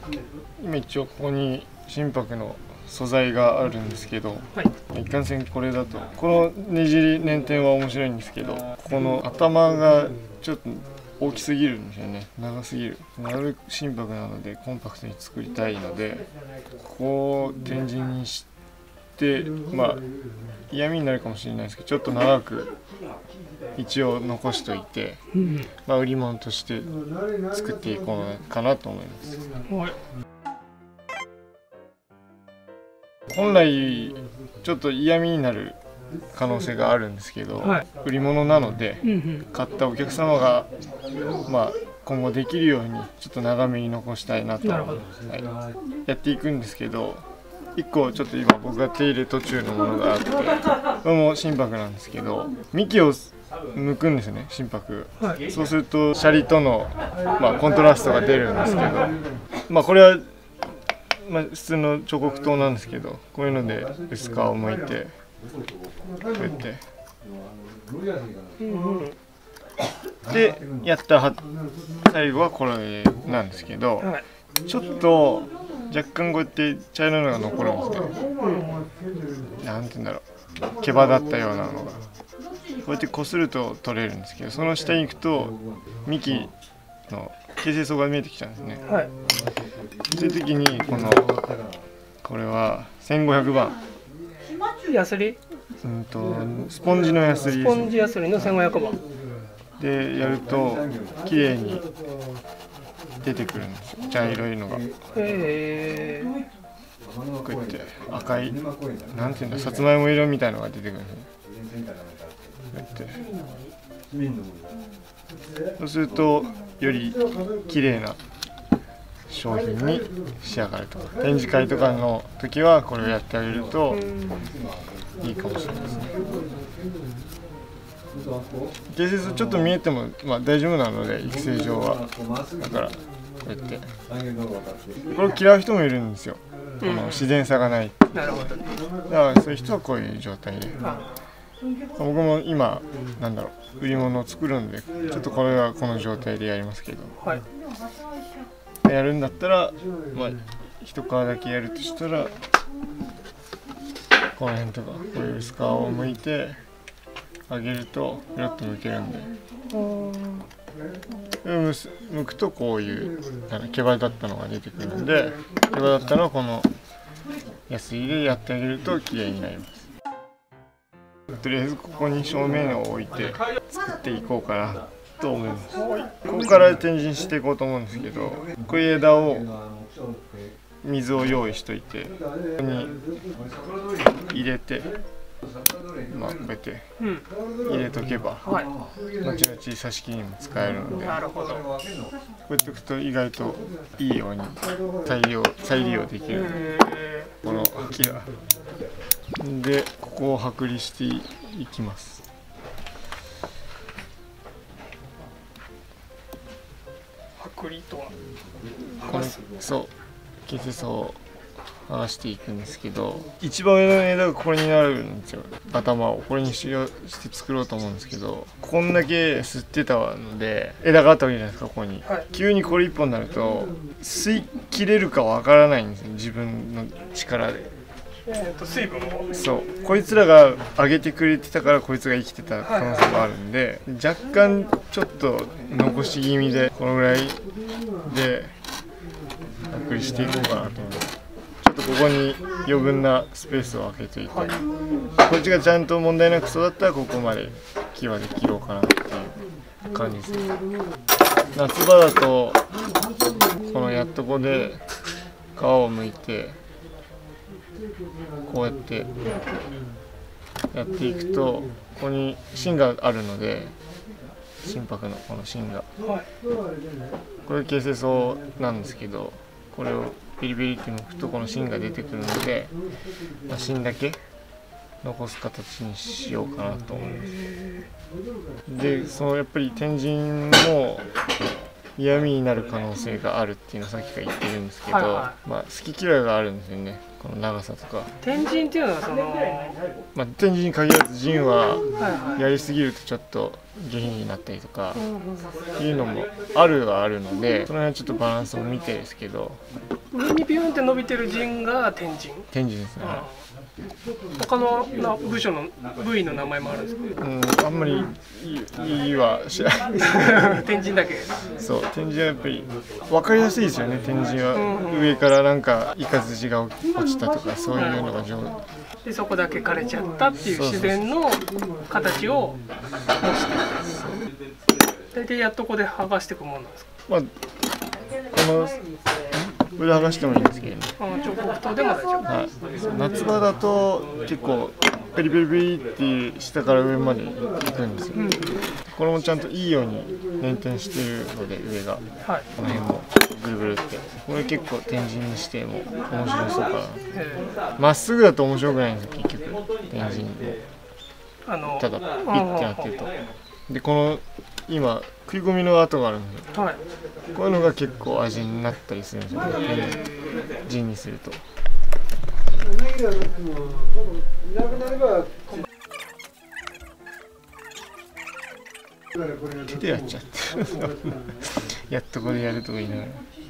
今一応ここに心拍の素材があるんですけど、いかんせんこれだとこのねじり捻転は面白いんですけど、ここの頭がちょっと大きすぎるんですよね。長すぎる。なるべく心拍なのでコンパクトに作りたいので、ここを天神にして嫌味になるかもしれないですけど、ちょっと長く一応残しといて、売り物として作っていこうかなと思います。本来ちょっと嫌味になる可能性があるんですけど、売り物なので、買ったお客様が今後できるようにちょっと長めに残したいなと、やっていくんですけど、1個ちょっと今僕が手入れ途中のものがあって、これも心拍なんですけど、幹を抜くんですね、心拍。そうするとシャリとの、コントラストが出るんですけど、これは普通の彫刻刀なんですけど、こういうので薄皮を剥いてこうやってでやった最後はこれなんですけど、ちょっと若干こうやって茶色いのが残るんですけど、なんて言うんだろう、毛羽だったようなのがこうやってこすると取れるんですけど、その下に行くと幹の形成層が見えてきちゃうんですね。そういう時にこれは1500番ヤスリ、 スポンジのヤスリ、 スポンジヤスリの1500番でやると綺麗に出てくるんですよ、茶色いのが。こうやって赤い、なんていうんだ、さつまいも色みたいのが出てくるんですよ。こうやってそうするとより綺麗な商品に仕上がると。展示会とかの時はこれをやってあげるといいかもしれないですね。形成層ちょっと見えても大丈夫なので、育成上は。だからこうやってこれを嫌う人もいるんですよ、自然さがない。だからそういう人はこういう状態で、僕も今売り物を作るんで、ちょっとこれはこの状態でやりますけど、やるんだったら一皮だけやるとしたら、この辺とかこういう薄皮を剥いてあげるとペロッと剥けるんで、剥くとこういう毛羽だったのが出てくるんで、毛羽だったのはこのヤスリでやってあげると綺麗になります。とりあえずここに正面を置いて作っていこうかなと思います。ここから展示していこうと思うんですけど、こういう枝を水を用意しといて、ここに入れて、こうやって入れとけば後々挿し木にも使えるので、こうやっておくと意外といいように再利用できるこの木が。でここを剥離していきます。 剥離とはそう形成層を剥がしていくんですけど、一番上の枝がこれになるんですよ。頭をこれにして作ろうと思うんですけど、こんだけ吸ってたので枝があったわけじゃないですか。ここに、急にこれ一本になると吸い切れるかわからないんですよ、自分の力で。 水分を、 そうこいつらが上げてくれてたからこいつが生きてた可能性もあるんで、若干ちょっと残し気味でこのぐらいで剥離していこうかなと思います。ちょっとここに余分なスペースを空けといて、こっちがちゃんと問題なく育ったらここまで際で切ろうかなっていう感じですね。夏場だとこのやっとこで皮を剥いてこうやってやっていくと、ここに芯があるので、心拍のこの芯が、これ形成層なんですけど、これをビリビリって剥くとこの芯が出てくるので、芯だけ残す形にしようかなと思います。でやっぱり天神も嫌味になる可能性があるっていうのはさっきから言ってるんですけど、 はいはまあ好き嫌いがあるんですよね、この長さとか。 天神っていうのはその、 まあ天神に限らず陣ははいはいやりすぎるとちょっと下品になったりとかっていうのもあるはあるので、その辺はちょっとバランスを見てですけど。 上にビューンって伸びてる陣が天神。 天神ですね。 他の部署の部位の名前もあるんですか？ あんまりいいは知らない天神だけ。 そう天神はやっぱり分かりやすいですよね。天神は上からなんかイカズチが落ちたとかそういうのが上手でそこだけ枯れちゃったっていう自然の形を模して大体やっとこで剥がしていくもんなんですか？ まあこのこれで剥がしてもいいんですけどね。 彫刻刀でも大丈夫。 はい、夏場だと結構ペリペリペリって下から上まで行くんですよ、これもちゃんといいように捻転してるので上が、 はい、 この辺もぐるぐるってこれ結構天神にしても面白そうかな。まっすぐだと面白くないんですよ結局天神もただピッてなってると。でこの今食い込みの跡があるんですよ、はい、こういうのが結構味になったりするんですよね、陣にすると。手でやっちゃってやっとこれやるとか言いながら。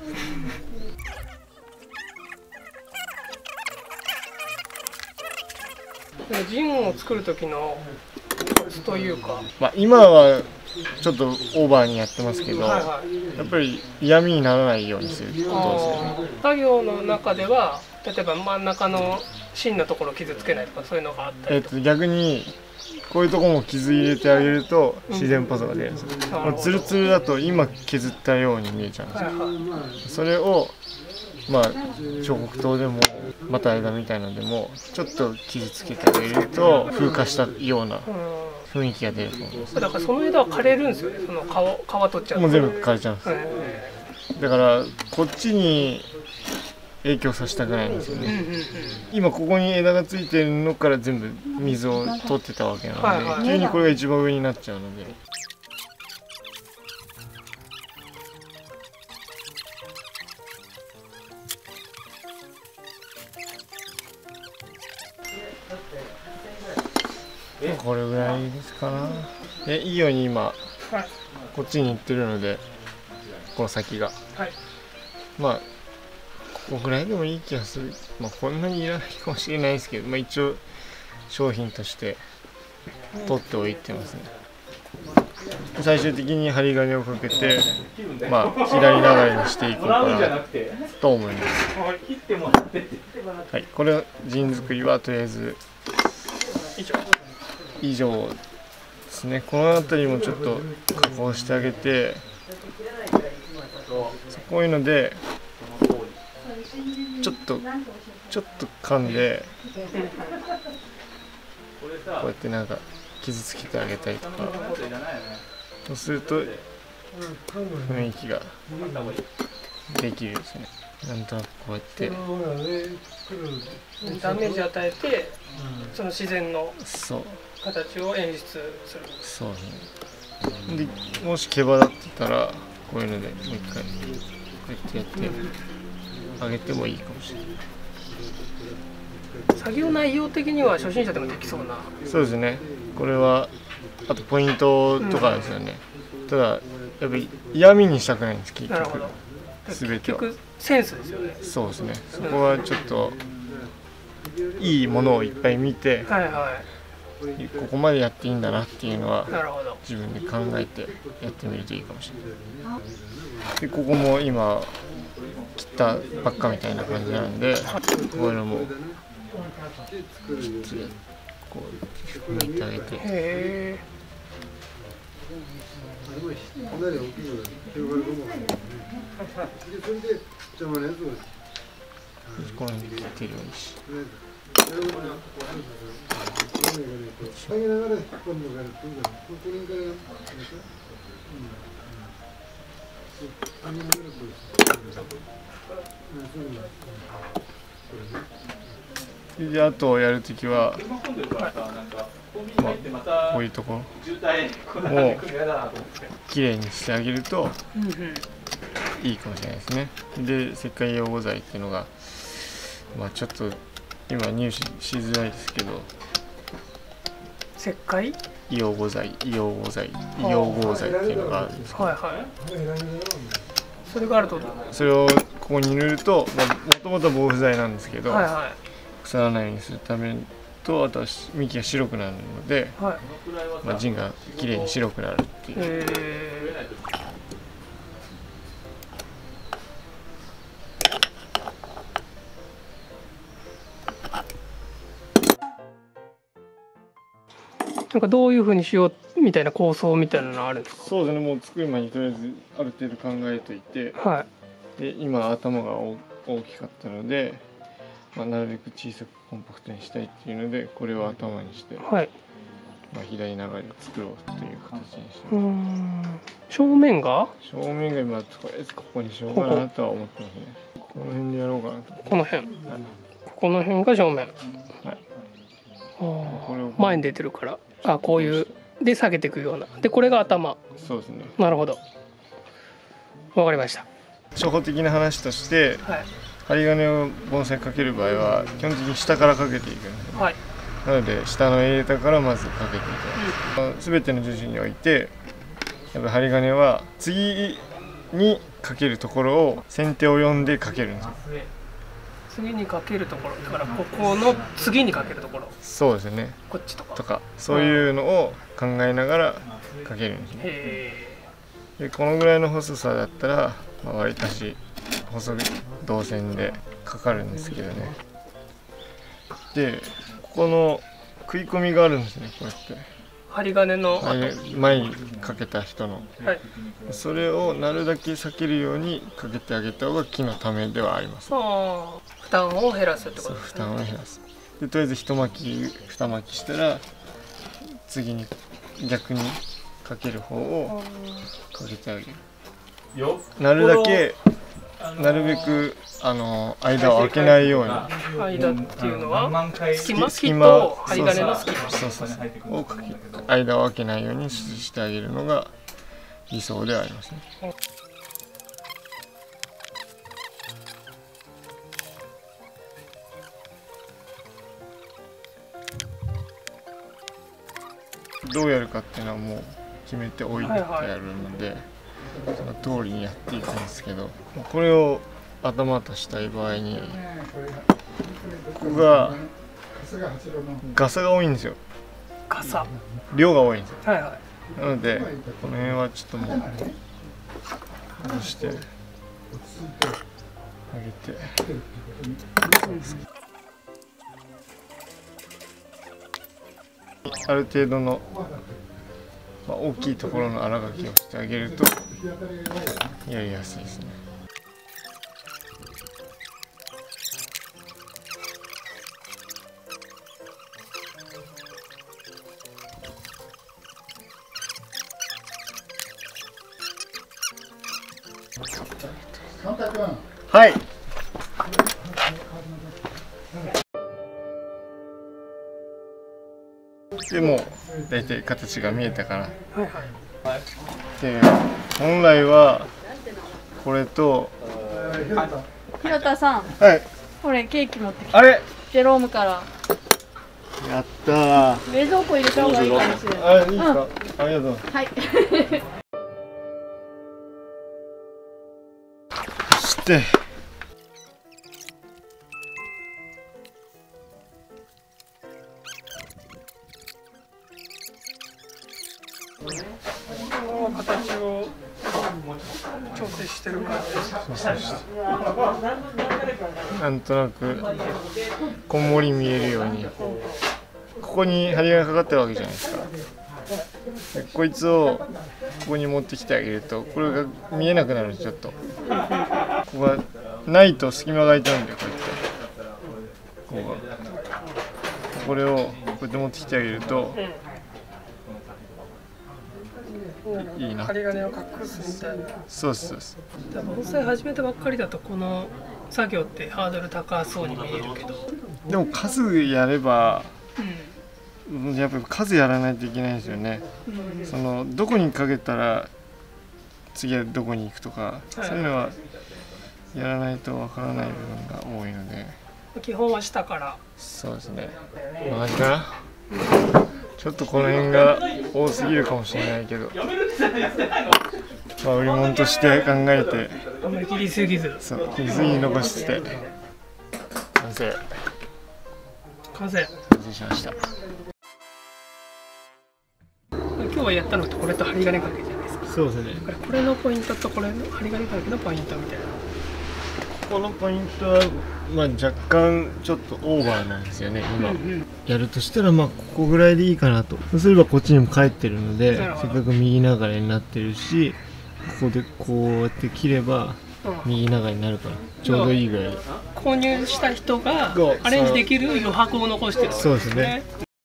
陣を作る時のコツというか、 まあ今はちょっとオーバーにやってますけど、はいはい、やっぱり嫌味にならないようにするってことですよね。 作業の中では例えば真ん中の芯のところを傷つけないとかそういうのがあったりとか、 逆にこういうところも傷入れてあげると自然っぽさが出るんですよ、ツルツルだと今削ったように見えちゃうんですよ、はいはい、それをまあ彫刻刀でもまた枝みたいなのでもちょっと傷つけてあげると風化したような雰囲気が出ると思います。 だからその枝は枯れるんですよね。その皮取っちゃう。 もう全部枯れちゃうんです、だからこっちに影響させたくないんですよね、今ここに枝がついてるのから全部水を取ってたわけなので、はいはい、急にこれが一番上になっちゃうので。これぐらいですかな。でいいように今、はい、こっちに行ってるのでこの先が、はい、まあここぐらいでもいい気がする。まあこんなにいらないかもしれないですけど、まあ一応商品として取っておいてますね。最終的に針金をかけてまあ左流れにしていこうかなと思います。はい、これ陣作りはとりあえず以上ですね。この辺りもちょっと加工してあげて、こういうのでちょっと噛んでこうやってなんか傷つけてあげたりとか、そうすると雰囲気ができるですね。なんとなくこうやってダメージ与えてその自然の形を演出する。 そうね。でもし毛羽立ってたらこういうのでもう一回こうやってやってあげてもいいかもしれない。 作業内容的には初心者でもできそうな。 そうですね。これはあとポイントとかですよね、ただやっぱり嫌味にしたくないんです結局。全てはセンスですよね。 そうですね。そこはちょっといいものをいっぱい見て、はいはい、ここまでやっていいんだなっていうのは自分で考えてやってみるといいかもしれない。でここも今切ったばっかみたいな感じなんで、こういうのもこう抜いてあげて。へー。この辺で切ってるようにし。であとやるときは、まあ、こういうところをきれいにしてあげるといいかもしれないですね。で石灰溶合剤っていうのがちょっと今入手しづらいですけど、 石灰溶合剤っていうのがあるんですけど、 はいはい。それがあると、 それをここに塗ると、もともと防腐剤なんですけど、 はいはい、 腐らないようにするためと、あとは幹が白くなるので、 はい、 陣がきれいに白くなるっていう。 なんかどういうふうにしようみたいな構想みたいなのあるんですか？ そうですね、もう作る前にとりあえずある程度考えといて、 はい、 で今頭が大きかったので、なるべく小さくコンパクトにしたいっていうので、これを頭にして、 はい、 左流れで作ろうという形にしてます。 正面が今とりあえずここにしようかなとは思ってますね。この辺でやろうかなと。 この辺、この辺が正面。はい。前に出てるから、こういうで下げていくような。でこれが頭。 そうですね。 なるほど。わかりました。 初歩的な話として、はい、針金を盆栽かける場合は基本的に下からかけていくんですね。はい。なので下の枝からまずかけていきます。全ての樹脂においてやっぱ針金は次にかけるところを先手を読んでかけるんですよ。 次にかけるところだからここの次にかけるところ、 そうですね、 こっちとかそういうのを考えながらかけるんですね。でこのぐらいの細さだったら、割かし細い銅線でかかるんですけどね。でここの食い込みがあるんですね。こうやって針金の前にかけた人の、はい、それをなるだけ避けるようにかけてあげた方が木のためではあります。 負担を減らすってことですね。 負担を減らす。でとりあえず一巻き二巻きしたら次に逆にかける方をかけてあげる。なるべく間を空けないように。 間っていうのは隙間と針金の隙間を間を空けないようにしてあげるのが理想ではありますね。どうやるかっていうのはもう決めておいてやるので、その通りにやっていくんですけど、これを頭としたい場合にここがガサが多いんですよ。 ガサ量が多いんですよ。 はいはい。 なのでこの辺はちょっともう外してあげて、ある程度の、大きいところの荒垣をしてあげるとやりやすいですね。はい。でも大体形が見えたかな。はいはい。で本来はこれとひろたさん。 はい。 これケーキ持ってきて。 あれ？ ジェロームから。 やったー。 冷蔵庫入れた方がいいかもしれない。 あ、いいですか。ありがとう。 はい。 そして。 形を調整してる感じです。 なんとなくこんもり見えるように、ここに針がかかってるわけじゃないですか。でこいつをここに持ってきてあげるとこれが見えなくなるんです。ちょっとここがないと隙間が空いちゃうんで、こうやってこれをこうやって持ってきてあげるといいな。 針金を隠すみたいな。 そうそうです。 盆栽始めたばっかりだとこの作業ってハードル高そうに見えるけど、 でも数やれば、やっぱり数やらないといけないんですよね。そのどこにかけたら次はどこに行くとか、そういうのはやらないとわからない部分が多いので、 基本は下から。 そうですね。マジかな。ちょっとこの辺が多すぎるかもしれないけど、まあ売り物として考えて、 あんまり切りすぎず。 そう、切りすぎ残して完成しました。 今日はやったのとこれと針金かけじゃないですか。 そうですね。 これのポイントとこれの針金かけのポイントみたいな。 このポイントは、まあ、若干ちょっとオーバーなんですよね今、やるとしたらまあここぐらいでいいかなと。そうすればこっちにも返ってるので、せっかく右流れになってるし、ここでこうやって切れば右流れになるからちょうどいいぐらい。 購入した人がアレンジできる余白を残してる、 そうですね。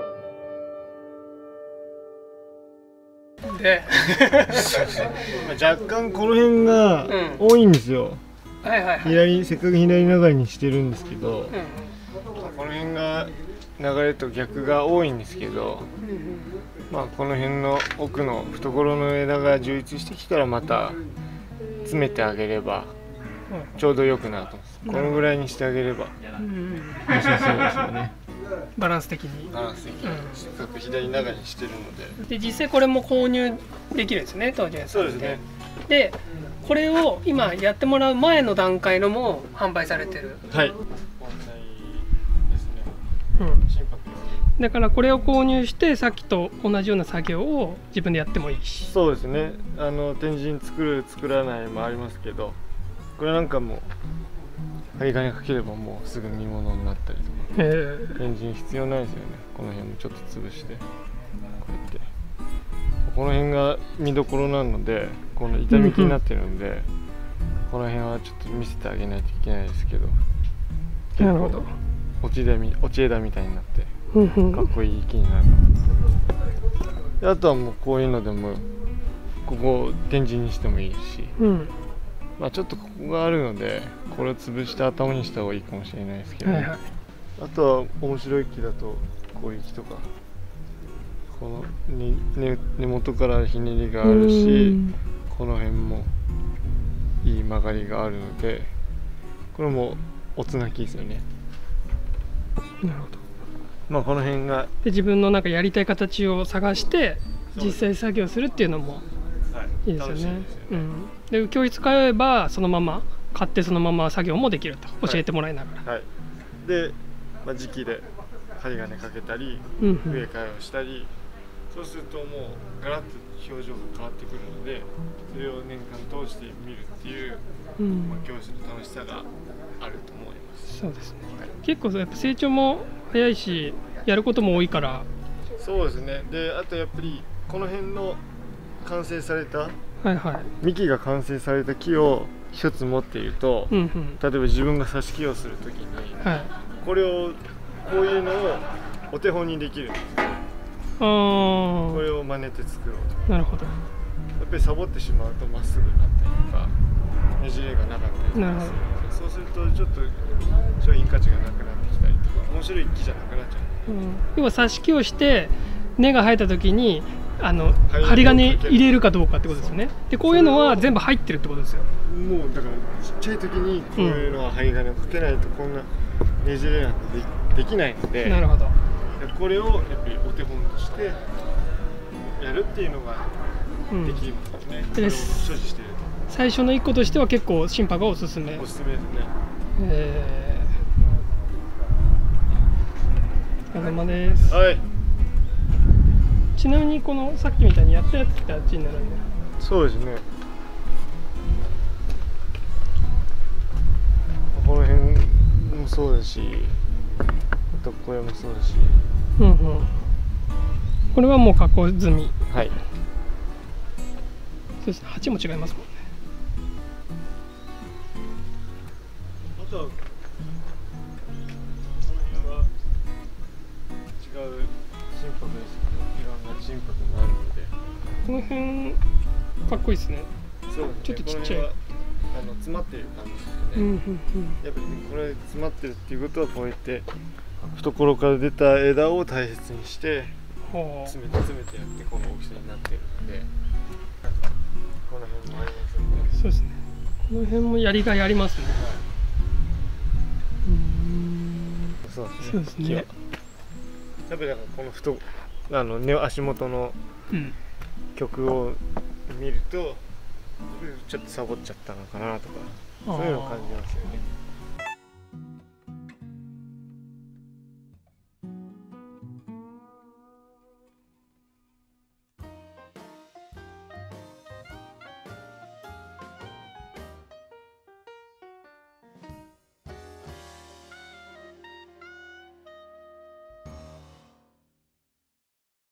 で若干この辺が多いんですよ。せっかく左流れにしてるんですけど、この辺が流れと逆が多いんですけど、まあこの辺の奥の懐の枝が充実してきたらまた詰めてあげればちょうど良くなると思います。このぐらいにしてあげれば良さそうですよね。 バランス的に。 せっかく左流れにしてるので。 実際これも購入できるんですね、当時。 そうですね。 でこれを今やってもらう前の段階のも販売されてる。 はい。 だからこれを購入してさっきと同じような作業を自分でやってもいいし。 そうですね。天神作る作らないもありますけど、これなんかも針金かければもうすぐ見物になったりとか。天神必要ないですよね。この辺もちょっと潰してこうやって。この辺が見どころなので、この板抜きになってるんで、この辺はちょっと見せてあげないといけないですけど、 なるほど。 落ち枝みたいになってかっこいい木になるで、あとはもうこういうのでもここ展示にしてもいいし、まあちょっとここがあるのでこれを潰して頭にした方がいいかもしれないですけど、あとは面白い木だとこういう木とか。この根元からひねりがあるし、この辺もいい曲がりがあるので、これもおつなきですよね。 なるほど。 まあこの辺がで自分のなんかやりたい形を探して実際作業するっていうのもいいですよね。で教室通えばそのまま買ってそのまま作業もできると、教えてもらいながら。 で、まあ、時期で針金かけたり植え替えをしたり。そうするともうガラッと表情が変わってくるので、それを年間通して見るっていう、まあ、教師の楽しさがあると思います。 そうですね。結構やっぱ成長も早いし、やることも多いから。 そうですね。で、あとやっぱりこの辺の完成された、幹が完成された木を一つ持っていると、例えば自分が挿し木をするときに、これをこういうのをお手本にできるんですよ。これを真似て作ろうと。 なるほど。 やっぱりサボってしまうとまっすぐになったりとかねじれがなかったりとかするので、そうするとちょっと商品価値がなくなってきたりとか面白い木じゃなくなっちゃう。 要は挿し木をして根が生えた時に針金入れるかどうかってことですよね。でこういうのは全部入ってるってことですよ。 もうだからちっちゃい時にこういうのは針金をかけないとこんなねじれなんてできないので。 なるほど。 これをやっぱりお手本としてやるっていうのができるんですね。所持していると。 最初の一個としては結構心拍がおすすめ。 おすすめですね。 お疲れ様です。ちなみにこのさっきみたいにやったやつってあっちになるんで。 そうですね。この辺もそうだし、あとこれもそうだし。 これはもう加工済み。そうですね。鉢も違いますもんね。 あとはこの辺は違う心拍ですけど、いろんな心拍もあるので。 この辺かっこいいですね。 そう、 ちょっとちっちゃい。 詰まっている感じですね。やっぱりこれ詰まってるっていうことはこうやって懐から出た枝を大切にして詰めてやってこの大きさになってるので、ここの辺もありますんで。 そうですね。この辺もやりがいありますね。 そうですね。 そうですね。 やっぱりだからこのね、足元の曲を見るとちょっとサボっちゃったのかなとか、そういうのを感じますよね。